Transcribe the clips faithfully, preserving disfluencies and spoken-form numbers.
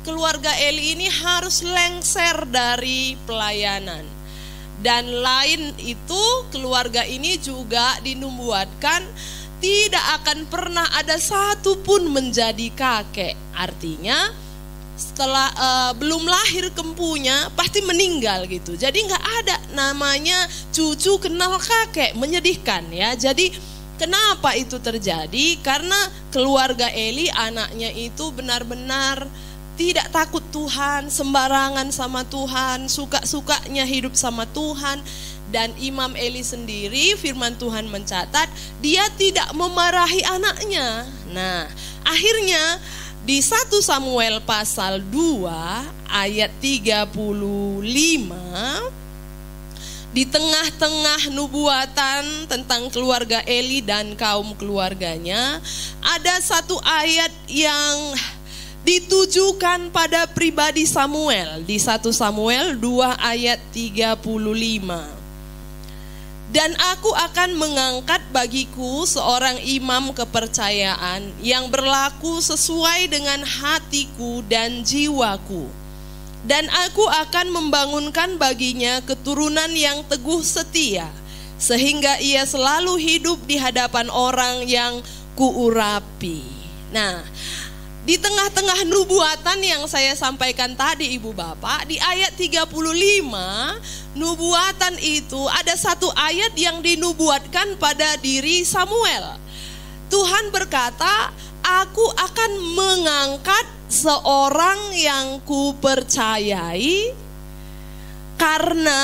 keluarga Eli ini harus lengser dari pelayanan. Dan lain itu, keluarga ini juga dinubuatkan tidak akan pernah ada satu pun menjadi kakek. Artinya setelah uh, belum lahir kempunya pasti meninggal gitu. Jadi nggak ada namanya cucu kenal kakek, menyedihkan ya. Jadi kenapa itu terjadi? Karena keluarga Eli anaknya itu benar-benar tidak takut Tuhan, sembarangan sama Tuhan, suka-sukanya hidup sama Tuhan. Dan Imam Eli sendiri, firman Tuhan mencatat, dia tidak memarahi anaknya. Nah, akhirnya di satu Samuel pasal dua ayat tiga puluh lima, di tengah-tengah nubuatan tentang keluarga Eli dan kaum keluarganya, ada satu ayat yang ditujukan pada pribadi Samuel. Di satu Samuel dua ayat tiga puluh lima. Dan aku akan mengangkat bagiku seorang imam kepercayaan yang berlaku sesuai dengan hatiku dan jiwaku. Dan aku akan membangunkan baginya keturunan yang teguh setia, sehingga ia selalu hidup di hadapan orang yang kuurapi. Nah, di tengah-tengah nubuatan yang saya sampaikan tadi Ibu Bapak, di ayat tiga puluh lima, nubuatan itu ada satu ayat yang dinubuatkan pada diri Samuel. Tuhan berkata, aku akan mengangkat seorang yang kupercayai karena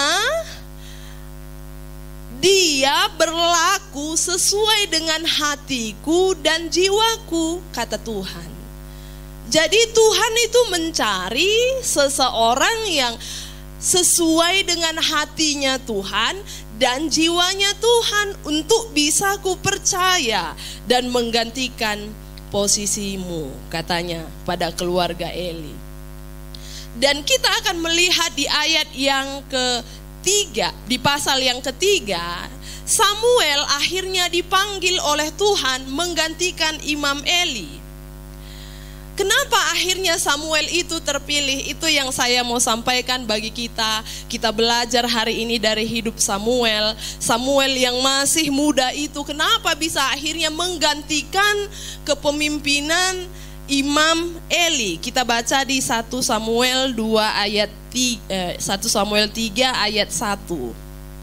dia berlaku sesuai dengan hatiku dan jiwaku, kata Tuhan. Jadi Tuhan itu mencari seseorang yang sesuai dengan hatinya Tuhan dan jiwanya Tuhan untuk bisa kupercaya dan menggantikan posisimu, katanya pada keluarga Eli. Dan kita akan melihat di ayat yang ketiga, di pasal yang ketiga, Samuel akhirnya dipanggil oleh Tuhan menggantikan Imam Eli. Kenapa akhirnya Samuel itu terpilih? Itu yang saya mau sampaikan bagi kita. Kita belajar hari ini dari hidup Samuel. Samuel yang masih muda itu kenapa bisa akhirnya menggantikan kepemimpinan Imam Eli? Kita baca di satu Samuel dua ayat tiga, eh, satu Samuel tiga ayat satu.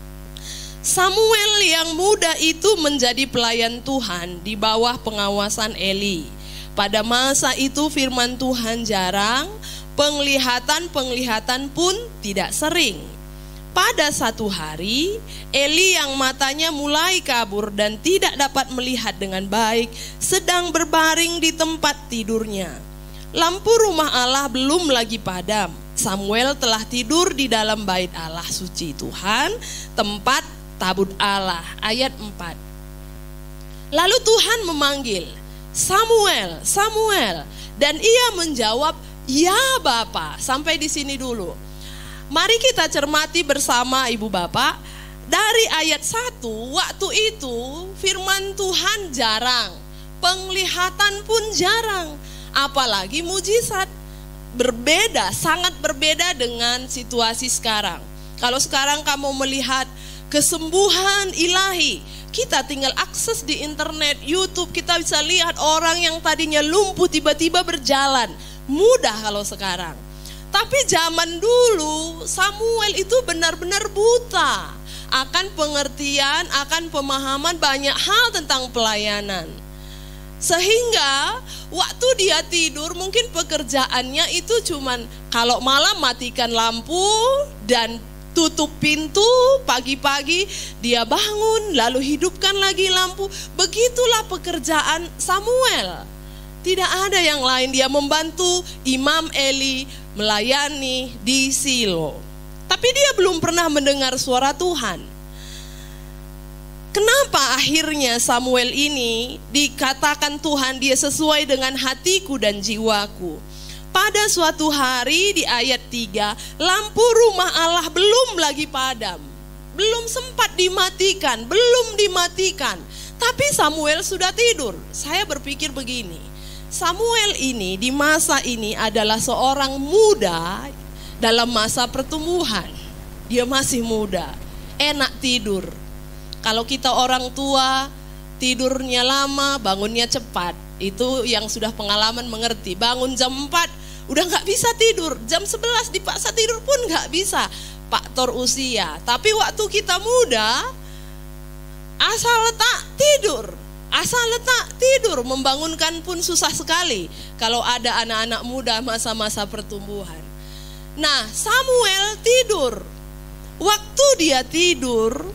Samuel yang muda itu menjadi pelayan Tuhan di bawah pengawasan Eli. Pada masa itu firman Tuhan jarang, penglihatan-penglihatan pun tidak sering. Pada satu hari, Eli yang matanya mulai kabur dan tidak dapat melihat dengan baik, sedang berbaring di tempat tidurnya. Lampu rumah Allah belum lagi padam. Samuel telah tidur di dalam bait Allah suci Tuhan, tempat tabut Allah. Ayat empat. Lalu Tuhan memanggil, Samuel, Samuel, dan ia menjawab, ya Bapa. Sampai di sini dulu. Mari kita cermati bersama Ibu Bapak. Dari ayat satu, waktu itu firman Tuhan jarang, penglihatan pun jarang, apalagi mujizat. Berbeda, sangat berbeda dengan situasi sekarang. Kalau sekarang kamu melihat kesembuhan ilahi, kita tinggal akses di internet, YouTube, kita bisa lihat orang yang tadinya lumpuh tiba-tiba berjalan. Mudah kalau sekarang. Tapi zaman dulu Samuel itu benar-benar buta akan pengertian, akan pemahaman banyak hal tentang pelayanan. Sehingga waktu dia tidur mungkin pekerjaannya itu cuman kalau malam matikan lampu dan tutup pintu, pagi-pagi dia bangun lalu hidupkan lagi lampu. Begitulah pekerjaan Samuel. Tidak ada yang lain, dia membantu Imam Eli melayani di Silo. Tapi dia belum pernah mendengar suara Tuhan. Kenapa akhirnya Samuel ini dikatakan Tuhan dia sesuai dengan hatiku dan jiwaku? Pada suatu hari di ayat tiga, lampu rumah Allah belum lagi padam. Belum sempat dimatikan, belum dimatikan. Tapi Samuel sudah tidur. Saya berpikir begini, Samuel ini di masa ini adalah seorang muda dalam masa pertumbuhan. Dia masih muda, enak tidur. Kalau kita orang tua, tidurnya lama, bangunnya cepat. Itu yang sudah pengalaman mengerti. Bangun jam empat, udah gak bisa tidur. Jam sebelas dipaksa tidur pun gak bisa. Faktor usia. Tapi waktu kita muda, asal letak tidur. Asal letak tidur, membangunkan pun susah sekali. Kalau ada anak-anak muda masa-masa pertumbuhan. Nah, Samuel tidur. Waktu dia tidur,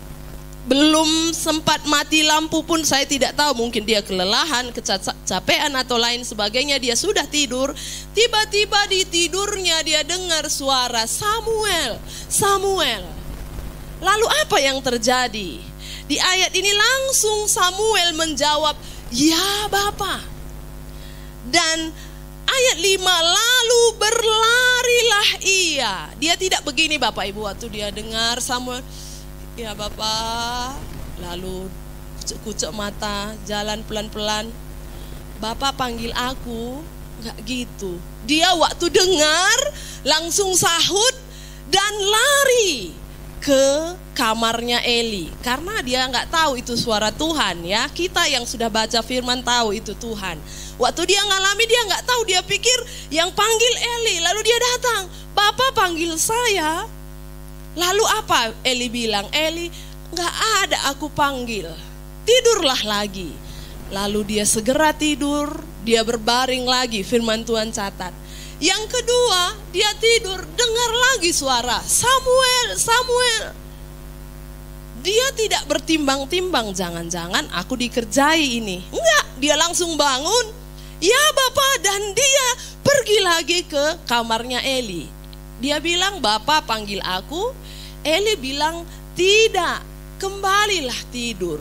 belum sempat mati lampu pun saya tidak tahu, mungkin dia kelelahan, kecapean atau lain sebagainya, dia sudah tidur. Tiba-tiba di tidurnya dia dengar suara Samuel, Samuel. Lalu apa yang terjadi? Di ayat ini langsung Samuel menjawab, "Ya Bapa." Dan ayat lima, lalu berlarilah ia. Dia tidak begini Bapak Ibu waktu dia dengar Samuel, "Ya Bapak," lalu kucek-kucek mata, jalan pelan-pelan. "Bapak panggil aku," enggak gitu. Dia waktu dengar langsung sahut dan lari ke kamarnya Eli. Karena dia enggak tahu itu suara Tuhan ya. Kita yang sudah baca firman tahu itu Tuhan. Waktu dia ngalami dia enggak tahu, dia pikir yang panggil Eli. Lalu dia datang, "Bapak panggil saya." Lalu apa Eli bilang? Eli, "Enggak ada aku panggil. Tidurlah lagi." Lalu dia segera tidur, dia berbaring lagi, firman Tuhan catat. Yang kedua, dia tidur, dengar lagi suara, "Samuel, Samuel." Dia tidak bertimbang-timbang, jangan-jangan aku dikerjai ini. Enggak, dia langsung bangun. "Ya Bapak," dan dia pergi lagi ke kamarnya Eli. Dia bilang, "Bapak panggil aku." Eli bilang, "Tidak, kembalilah tidur."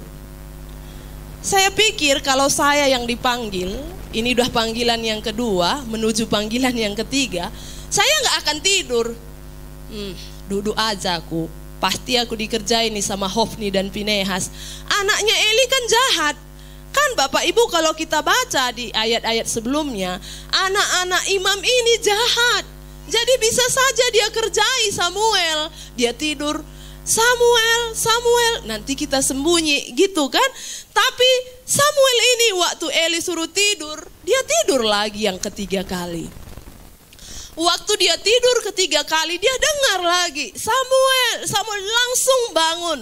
Saya pikir kalau saya yang dipanggil, ini udah panggilan yang kedua, menuju panggilan yang ketiga, saya gak akan tidur. Hmm, duduk aja aku, pasti aku dikerjain nih sama Hofni dan Pinehas. Anaknya Eli kan jahat. Kan Bapak Ibu kalau kita baca di ayat-ayat sebelumnya, anak-anak imam ini jahat. Jadi bisa saja dia kerjai Samuel. Dia tidur, "Samuel, Samuel," nanti kita sembunyi gitu kan. Tapi Samuel ini waktu Eli suruh tidur, dia tidur lagi yang ketiga kali. Waktu dia tidur ketiga kali, dia dengar lagi, "Samuel, Samuel," langsung bangun.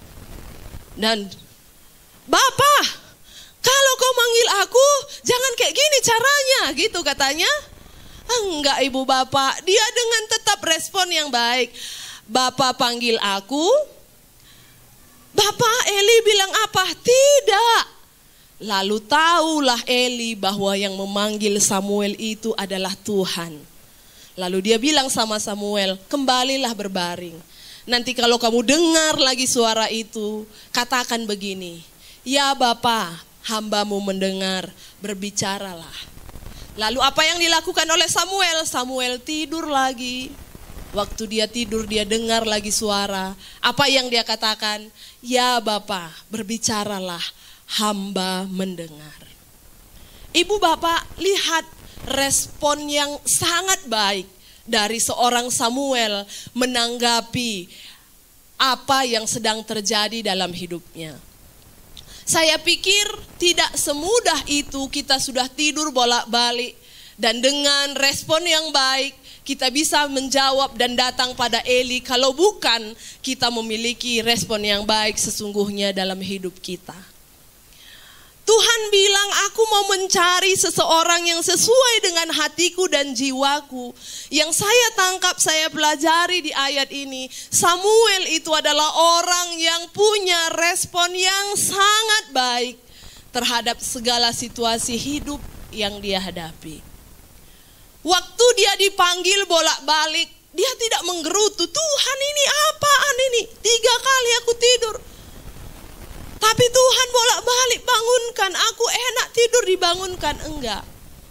Dan, "Bapak, kalau kau manggil aku, jangan kayak gini caranya," gitu katanya. "Enggak Ibu Bapak," dia dengan tetap respon yang baik. "Bapak panggil aku." Bapak Eli bilang apa? "Tidak." Lalu tahulah Eli bahwa yang memanggil Samuel itu adalah Tuhan. Lalu dia bilang sama Samuel, "Kembalilah berbaring. Nanti kalau kamu dengar lagi suara itu, katakan begini, 'Ya Bapa, hambamu mendengar, berbicaralah.'" Lalu apa yang dilakukan oleh Samuel? Samuel tidur lagi. Waktu dia tidur dia dengar lagi suara. Apa yang dia katakan? "Ya Bapa, berbicaralah, hamba mendengar." Ibu Bapak, lihat respon yang sangat baik dari seorang Samuel menanggapi apa yang sedang terjadi dalam hidupnya. Saya pikir tidak semudah itu kita sudah tidur bolak-balik dan dengan respon yang baik kita bisa menjawab dan datang pada Eli kalau bukan kita memiliki respon yang baik sesungguhnya dalam hidup kita. Tuhan bilang, "Aku mau mencari seseorang yang sesuai dengan hatiku dan jiwaku." Yang saya tangkap, saya pelajari di ayat ini, Samuel itu adalah orang yang punya respon yang sangat baik terhadap segala situasi hidup yang dia hadapi. Waktu dia dipanggil bolak-balik, dia tidak menggerutu, "Tuhan ini apaan ini? Tiga kali aku tidur." Tapi Tuhan bolak-balik bangunkan, aku enak tidur dibangunkan, enggak.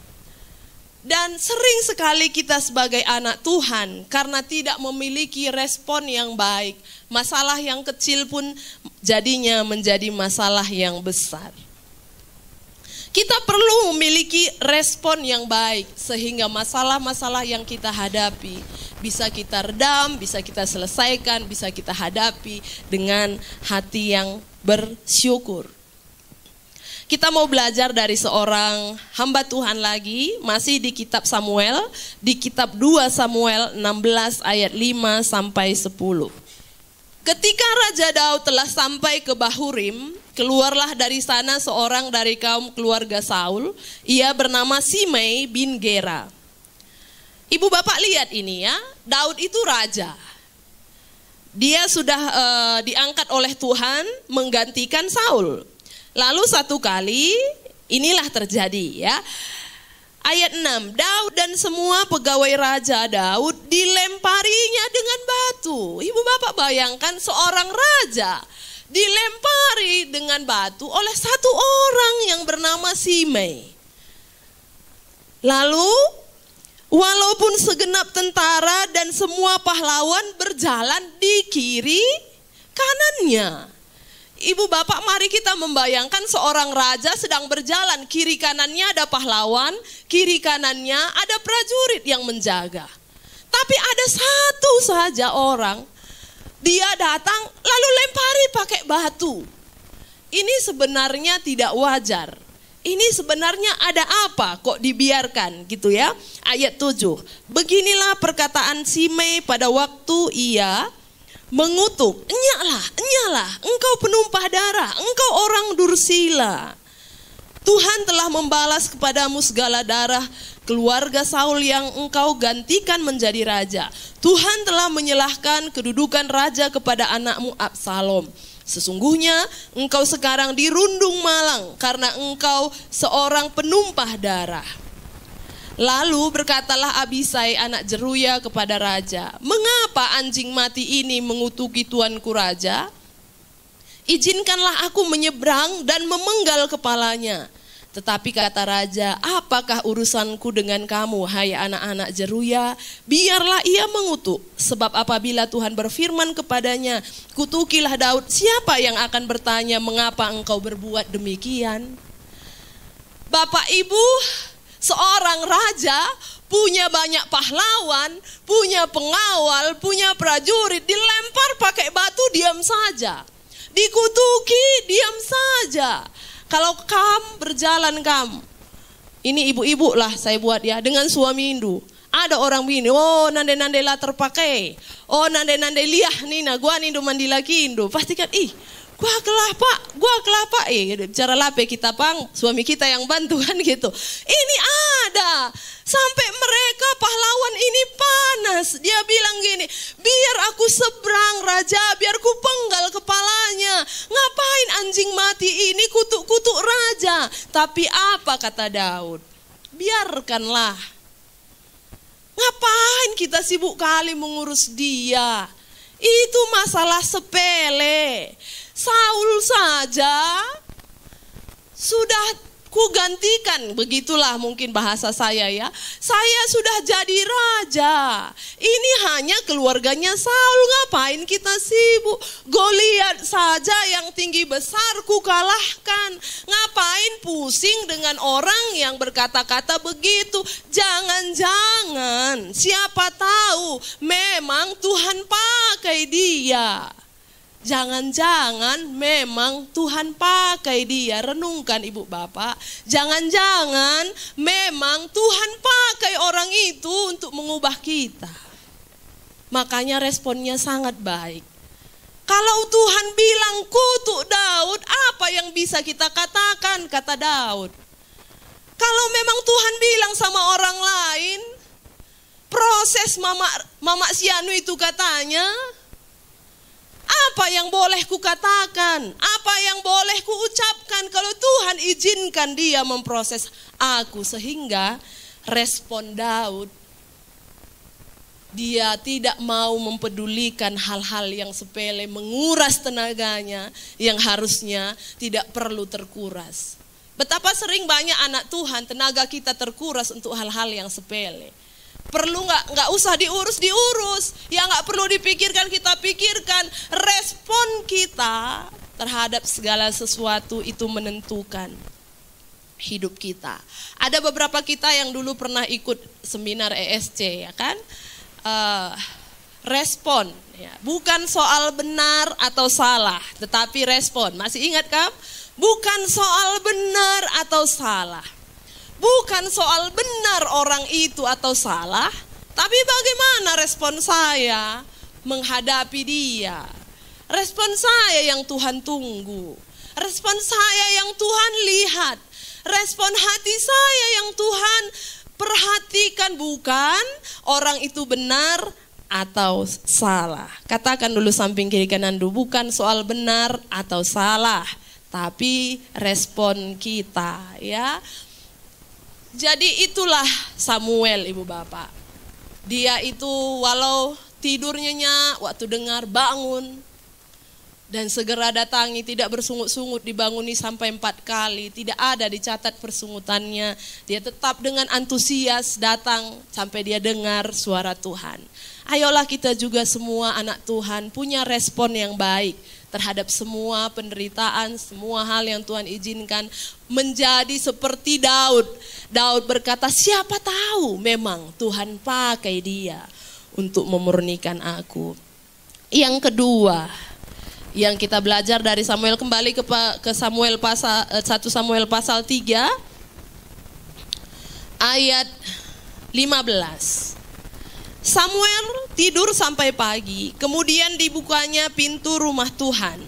Dan sering sekali kita sebagai anak Tuhan karena tidak memiliki respon yang baik, masalah yang kecil pun jadinya menjadi masalah yang besar. Kita perlu memiliki respon yang baik sehingga masalah-masalah yang kita hadapi bisa kita redam, bisa kita selesaikan, bisa kita hadapi dengan hati yang bersyukur. Kita mau belajar dari seorang hamba Tuhan lagi, masih di kitab Samuel, di kitab dua Samuel enam belas ayat lima sampai sepuluh. Ketika Raja Daud telah sampai ke Bahurim, keluarlah dari sana seorang dari kaum keluarga Saul, ia bernama Simei bin Gera. Ibu bapak lihat ini ya, Daud itu raja. Dia sudah uh, diangkat oleh Tuhan menggantikan Saul. Lalu satu kali inilah terjadi ya. Ayat enam, Daud dan semua pegawai Raja Daud dilemparinya dengan batu. Ibu bapak bayangkan seorang raja dilempari dengan batu oleh satu orang yang bernama Simei. Lalu walaupun segenap tentara dan semua pahlawan berjalan di kiri kanannya. Ibu bapak, mari kita membayangkan seorang raja sedang berjalan, kiri kanannya ada pahlawan, kiri kanannya ada prajurit yang menjaga. Tapi ada satu saja orang, dia datang lalu lempari pakai batu. Ini sebenarnya tidak wajar. Ini sebenarnya ada apa kok dibiarkan gitu ya. Ayat tujuh, beginilah perkataan Simei pada waktu ia mengutuk, enyalah, enyalah, engkau penumpah darah, engkau orang dursila. Tuhan telah membalas kepadamu segala darah keluarga Saul yang engkau gantikan menjadi raja. Tuhan telah menyerahkan kedudukan raja kepada anakmu Absalom. Sesungguhnya engkau sekarang dirundung malang karena engkau seorang penumpah darah. Lalu berkatalah Abisai anak Jeruya kepada raja, mengapa anjing mati ini mengutuki tuanku raja? Izinkanlah aku menyeberang dan memenggal kepalanya. Tetapi kata raja, apakah urusanku dengan kamu, hai anak-anak Jeruya? Biarlah ia mengutuk, sebab apabila Tuhan berfirman kepadanya, kutukilah Daud, siapa yang akan bertanya mengapa engkau berbuat demikian? Bapak Ibu, seorang raja punya banyak pahlawan, punya pengawal, punya prajurit, dilempar pakai batu diam saja. Dikutuki diam saja. Kalau kamu berjalan kamu, ini ibu-ibu lah saya buat ya, dengan suami Hindu. Ada orang bini, oh nande-nande lah terpakai. Oh nande-nande liah nina, gua nindu mandi lagi Hindu. Pastikan, ih gua kelapa, gua kelapa, eh bicara lape kita pang, suami kita yang bantu kan gitu. Ini ada, sampai mereka pahlawan ini panas. Dia bilang gini, biar aku seberang raja, biar ku penggal kepalanya. Ngapain anjing mati ini kutuk-kutuk raja? Tapi apa kata Daud? Biarkanlah. Ngapain kita sibuk kali mengurus dia? Itu masalah sepele. Saul saja sudah kugantikan, begitulah mungkin bahasa saya ya. Saya sudah jadi raja. Ini hanya keluarganya Saul, ngapain kita sibuk? Goliat saja yang tinggi besar ku kalahkan. Ngapain pusing dengan orang yang berkata-kata begitu? Jangan-jangan, siapa tahu memang Tuhan pakai dia. Jangan-jangan memang Tuhan pakai dia. Renungkan ibu bapak. Jangan-jangan memang Tuhan pakai orang itu untuk mengubah kita. Makanya responnya sangat baik. Kalau Tuhan bilang kutuk Daud, apa yang bisa kita katakan? Kata Daud. Kalau memang Tuhan bilang sama orang lain, proses mama, mama Sianu itu katanya, apa yang boleh ku katakan? Apa yang boleh ku ucapkan kalau Tuhan izinkan dia memproses aku? Sehingga respon Daud, dia tidak mau mempedulikan hal-hal yang sepele, menguras tenaganya yang harusnya tidak perlu terkuras. Betapa sering banyak anak Tuhan tenaga kita terkuras untuk hal-hal yang sepele. Perlu nggak nggak usah diurus diurus, yang nggak perlu dipikirkan kita pikirkan. Respon kita terhadap segala sesuatu itu menentukan. hidup kita. Ada beberapa kita yang dulu pernah ikut seminar E S C, ya kan? Uh, respon, ya. Bukan soal benar atau salah, tetapi respon. Masih ingat kan? Bukan soal benar atau salah. Bukan soal benar orang itu atau salah, tapi bagaimana respon saya menghadapi dia. Respon saya yang Tuhan tunggu. Respon saya yang Tuhan lihat. Respon hati saya yang Tuhan perhatikan, bukan orang itu benar atau salah. Katakan dulu samping kiri kanan dulu, bukan soal benar atau salah, tapi respon kita, ya. Jadi itulah Samuel, Ibu Bapak. Dia itu walau tidur nyenyak, waktu dengar bangun dan segera datangi, tidak bersungut-sungut, dibanguni sampai empat kali, tidak ada dicatat persungutannya. Dia tetap dengan antusias datang sampai dia dengar suara Tuhan. Ayolah kita juga semua anak Tuhan punya respon yang baik terhadap semua penderitaan, semua hal yang Tuhan izinkan, menjadi seperti Daud. Daud berkata, siapa tahu memang Tuhan pakai dia untuk memurnikan aku. Yang kedua, yang kita belajar dari Samuel, kembali ke, ke Samuel pasal satu Samuel pasal tiga ayat lima belas. Samuel tidur sampai pagi, kemudian dibukanya pintu rumah Tuhan.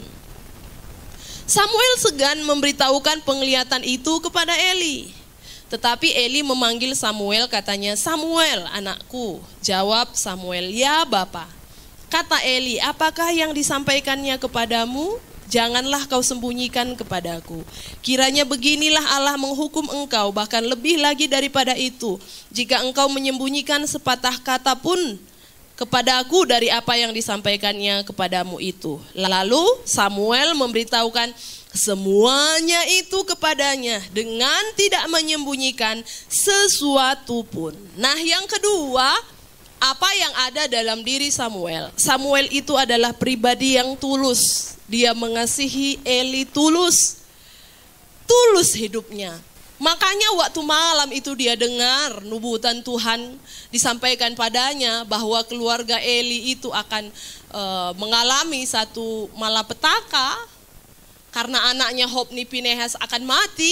Samuel segan memberitahukan penglihatan itu kepada Eli. Tetapi Eli memanggil Samuel, katanya, Samuel anakku. Jawab Samuel, ya Bapa. Kata Eli, apakah yang disampaikannya kepadamu? Janganlah kau sembunyikan kepadaku. Kiranya beginilah Allah menghukum engkau, bahkan lebih lagi daripada itu, jika engkau menyembunyikan sepatah kata pun kepadaku dari apa yang disampaikannya kepadamu itu. Lalu Samuel memberitahukan semuanya itu kepadanya dengan tidak menyembunyikan sesuatu pun. Nah, yang kedua, apa yang ada dalam diri Samuel? Samuel itu adalah pribadi yang tulus. Dia mengasihi Eli tulus. Tulus hidupnya. Makanya waktu malam itu dia dengar nubuatan Tuhan disampaikan padanya bahwa keluarga Eli itu akan e, mengalami satu malapetaka karena anaknya Hofni Pinehas akan mati.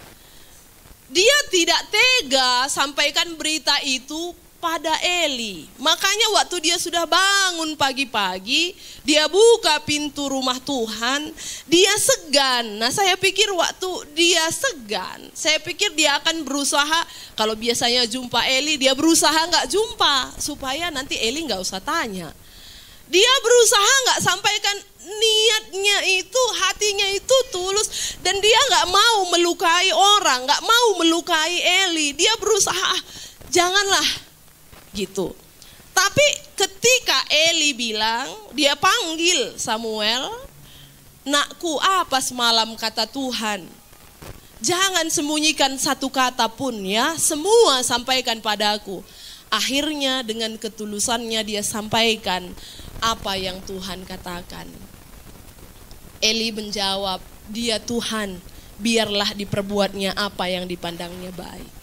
Dia tidak tega sampaikan berita itu pada Eli. Makanya waktu dia sudah bangun pagi-pagi, dia buka pintu rumah Tuhan, dia segan. Nah, saya pikir waktu dia segan, saya pikir dia akan berusaha, kalau biasanya jumpa Eli, dia berusaha nggak jumpa, supaya nanti Eli nggak usah tanya. Dia berusaha nggak sampaikan niatnya itu, hatinya itu tulus, dan dia nggak mau melukai orang, nggak mau melukai Eli. Dia berusaha, janganlah gitu. Tapi ketika Eli bilang, dia panggil Samuel, nakku, apa semalam kata Tuhan? Jangan sembunyikan satu kata pun ya, semua sampaikan padaku. Akhirnya dengan ketulusannya dia sampaikan apa yang Tuhan katakan. Eli menjawab, dia Tuhan, biarlah diperbuatnya apa yang dipandangnya baik.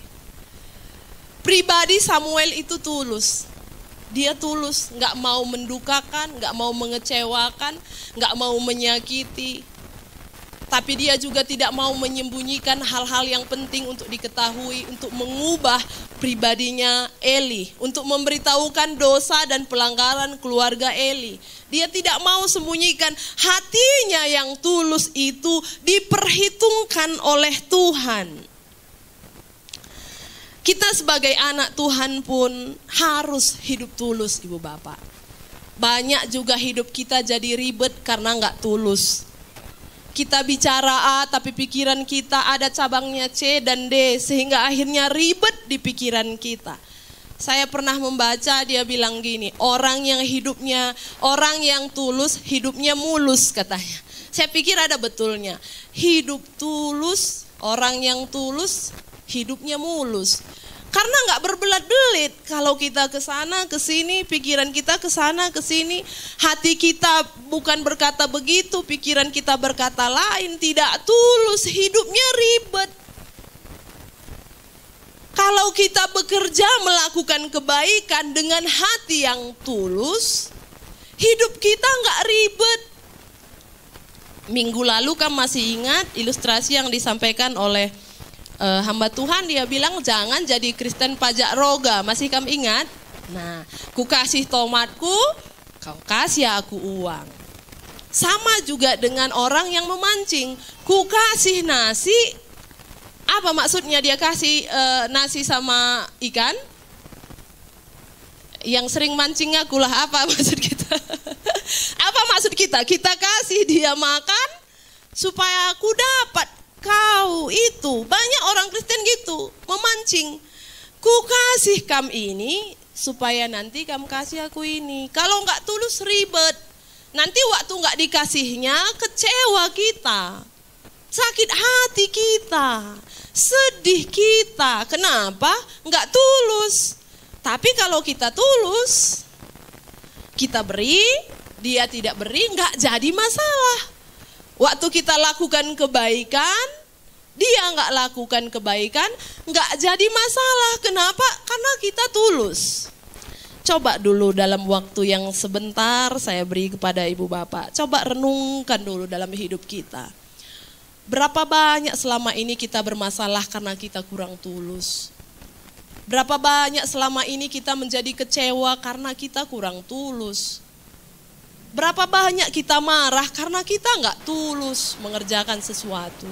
Pribadi Samuel itu tulus. Dia tulus, gak mau mendukakan, gak mau mengecewakan, gak mau menyakiti. Tapi dia juga tidak mau menyembunyikan hal-hal yang penting untuk diketahui, untuk mengubah pribadinya Eli, untuk memberitahukan dosa dan pelanggaran keluarga Eli. Dia tidak mau sembunyikan, hatinya yang tulus itu diperhitungkan oleh Tuhan. Kita sebagai anak Tuhan pun harus hidup tulus, Ibu Bapak. Banyak juga hidup kita jadi ribet karena nggak tulus. Kita bicara A tapi pikiran kita ada cabangnya C dan D, sehingga akhirnya ribet di pikiran kita. Saya pernah membaca, dia bilang gini, orang yang hidupnya, orang yang tulus hidupnya mulus katanya. Saya pikir ada betulnya. Hidup tulus, orang yang tulus hidupnya mulus. Karena nggak berbelat-belit. Kalau kita ke sana ke sini, pikiran kita ke sana ke sini, hati kita bukan berkata begitu, pikiran kita berkata lain, tidak tulus, hidupnya ribet. Kalau kita bekerja melakukan kebaikan dengan hati yang tulus, hidup kita nggak ribet. Minggu lalu kan masih ingat ilustrasi yang disampaikan oleh uh, hamba Tuhan. Dia bilang jangan jadi Kristen pajak roga. Masih kamu ingat? Nah, ku kasih tomatku, kau kasih aku uang. Sama juga dengan orang yang memancing. Ku kasih nasi. Apa maksudnya dia kasih e, nasi sama ikan? Yang sering mancing akulah, apa maksud kita? Apa maksud kita? Kita kasih dia makan supaya aku dapat kau itu. Banyak orang Kristen gitu, memancing. Ku kasih kamu ini supaya nanti kamu kasih aku ini. Kalau nggak tulus ribet. Nanti waktu nggak dikasihnya kecewa kita. Sakit hati kita, sedih kita. Kenapa? Nggak tulus. Tapi kalau kita tulus, kita beri, dia tidak beri, nggak jadi masalah. Waktu kita lakukan kebaikan, dia nggak lakukan kebaikan, nggak jadi masalah. Kenapa? Karena kita tulus. Coba dulu dalam waktu yang sebentar saya beri kepada ibu bapak. Coba renungkan dulu dalam hidup kita. Berapa banyak selama ini kita bermasalah karena kita kurang tulus? Berapa banyak selama ini kita menjadi kecewa karena kita kurang tulus? Berapa banyak kita marah karena kita nggak tulus mengerjakan sesuatu?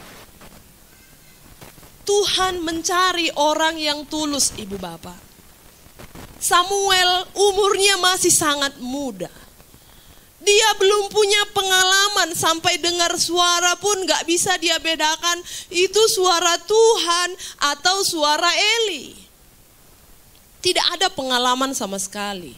Tuhan mencari orang yang tulus, ibu bapak. Samuel umurnya masih sangat muda. Dia belum punya pengalaman, sampai dengar suara pun gak bisa dia bedakan itu suara Tuhan atau suara Eli. Tidak ada pengalaman sama sekali.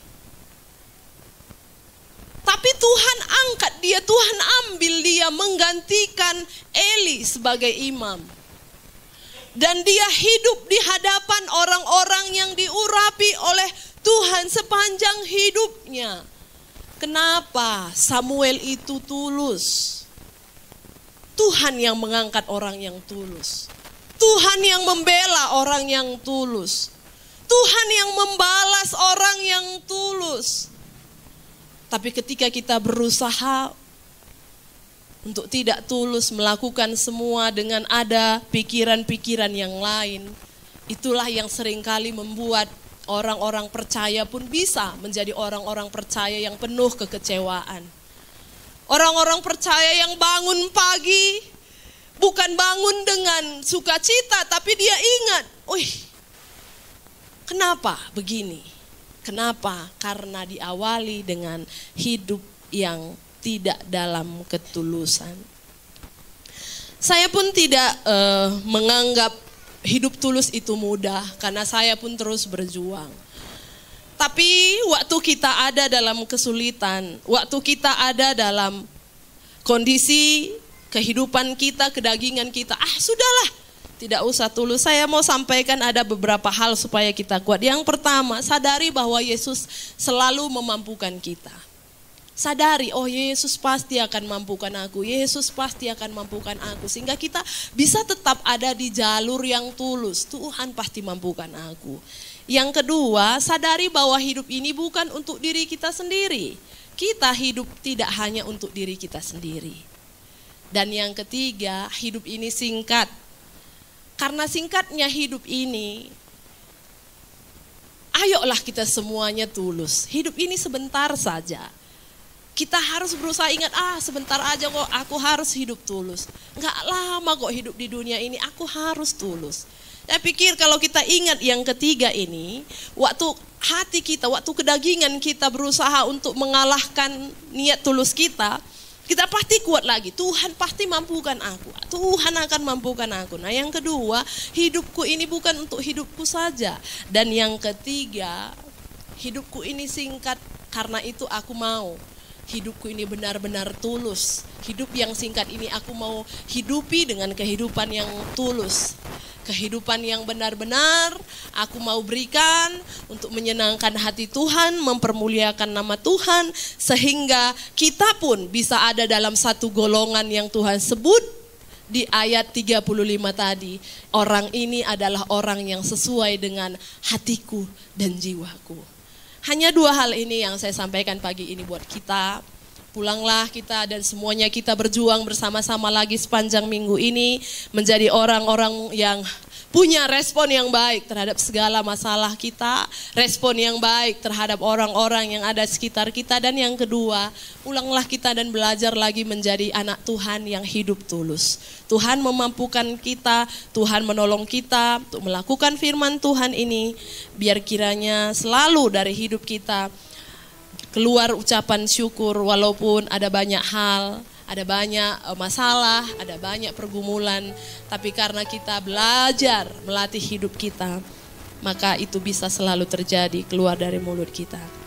Tapi Tuhan angkat dia, Tuhan ambil dia menggantikan Eli sebagai imam. Dan dia hidup di hadapan orang-orang yang diurapi oleh Tuhan sepanjang hidupnya. Kenapa? Samuel itu tulus. Tuhan yang mengangkat orang yang tulus. Tuhan yang membela orang yang tulus. Tuhan yang membalas orang yang tulus. Tapi ketika kita berusaha untuk tidak tulus melakukan semua dengan ada pikiran-pikiran yang lain, itulah yang seringkali membuat orang-orang percaya pun bisa menjadi orang-orang percaya yang penuh kekecewaan. Orang-orang percaya yang bangun pagi, bukan bangun dengan sukacita, tapi dia ingat, wih, kenapa begini? Kenapa? Karena diawali dengan hidup yang tidak dalam ketulusan. Saya pun tidak uh, menganggap hidup tulus itu mudah, karena saya pun terus berjuang. Tapi waktu kita ada dalam kesulitan, waktu kita ada dalam kondisi kehidupan kita, kedagingan kita, ah sudahlah, tidak usah tulus. Saya mau sampaikan ada beberapa hal supaya kita kuat. Yang pertama, sadari bahwa Yesus selalu memampukan kita. Sadari, oh Yesus pasti akan mampukan aku, Yesus pasti akan mampukan aku. Sehingga kita bisa tetap ada di jalur yang tulus, Tuhan pasti mampukan aku. Yang kedua, sadari bahwa hidup ini bukan untuk diri kita sendiri. Kita hidup tidak hanya untuk diri kita sendiri. Dan yang ketiga, hidup ini singkat. Karena singkatnya hidup ini, ayolah kita semuanya tulus. Hidup ini sebentar saja. Kita harus berusaha ingat, ah sebentar aja kok aku harus hidup tulus. Enggak lama kok hidup di dunia ini, aku harus tulus. Saya pikir kalau kita ingat yang ketiga ini, waktu hati kita, waktu kedagingan kita berusaha untuk mengalahkan niat tulus kita, kita pasti kuat lagi. Tuhan pasti mampukan aku, Tuhan akan mampukan aku. Nah yang kedua, hidupku ini bukan untuk hidupku saja. Dan yang ketiga, hidupku ini singkat, karena itu aku mau hidupku ini benar-benar tulus. Hidup yang singkat ini aku mau hidupi dengan kehidupan yang tulus. Kehidupan yang benar-benar aku mau berikan untuk menyenangkan hati Tuhan, mempermuliakan nama Tuhan, sehingga kita pun bisa ada dalam satu golongan yang Tuhan sebut di ayat tiga puluh lima tadi, orang ini adalah orang yang sesuai dengan hatiku dan jiwaku. Hanya dua hal ini yang saya sampaikan pagi ini buat kita. Pulanglah kita dan semuanya kita berjuang bersama-sama lagi sepanjang minggu ini menjadi orang-orang yang punya respon yang baik terhadap segala masalah kita, respon yang baik terhadap orang-orang yang ada sekitar kita. Dan yang kedua, ulanglah kita dan belajar lagi menjadi anak Tuhan yang hidup tulus. Tuhan memampukan kita, Tuhan menolong kita untuk melakukan firman Tuhan ini, biar kiranya selalu dari hidup kita keluar ucapan syukur walaupun ada banyak hal, ada banyak masalah, ada banyak pergumulan, tapi karena kita belajar melatih hidup kita, maka itu bisa selalu terjadi keluar dari mulut kita.